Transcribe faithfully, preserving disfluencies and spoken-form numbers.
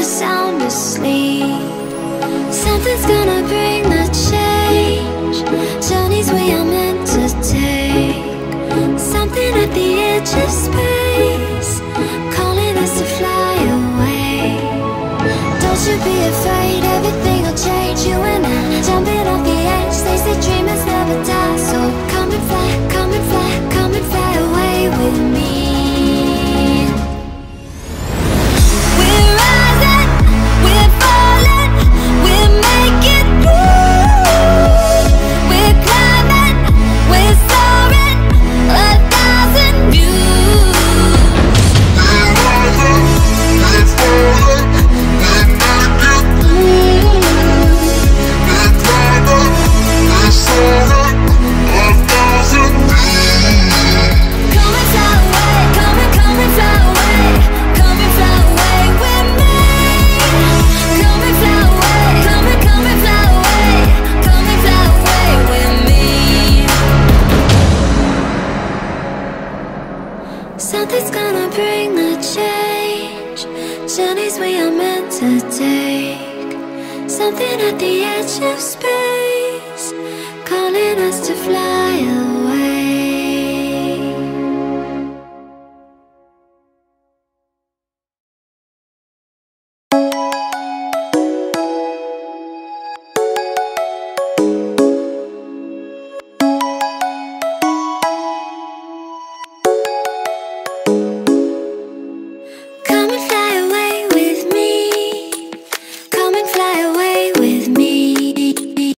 the sound asleep. Something's gonna bring the change. Journeys we are meant to take. Something at the edge of space, calling us to fly away. Don't you be afraid, everything will change. You and I, jumping off the edge. They say dreamers never die. So come and fly, come and fly, come and fly away with me. Something's gonna bring the change. Journeys we are meant to take. Something at the edge of space, calling us to fly.